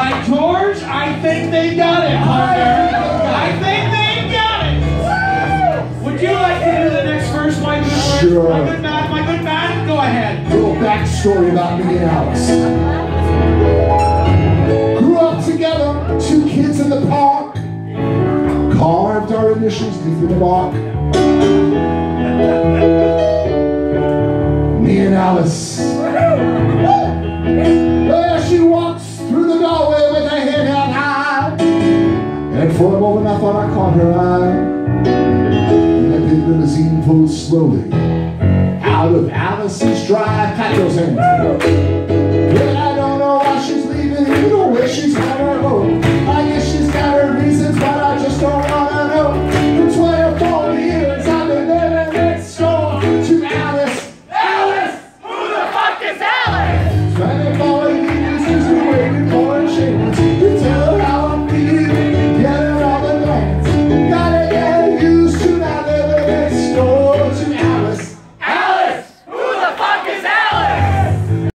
right, George. I think they got it, partner. I think they got it. Would you like to do the next verse, my good word? Sure. My good man, my good man? Go ahead. A little backstory about me and Alice. Grew up together, 2 kids in the park. Carved our initials deep in the bark. Me and Alice. There she walks through the doorway with her head held high. And for a moment I thought I caught her eye. And that big limousine pulled slowly out of Alice's drive. Pat those hands.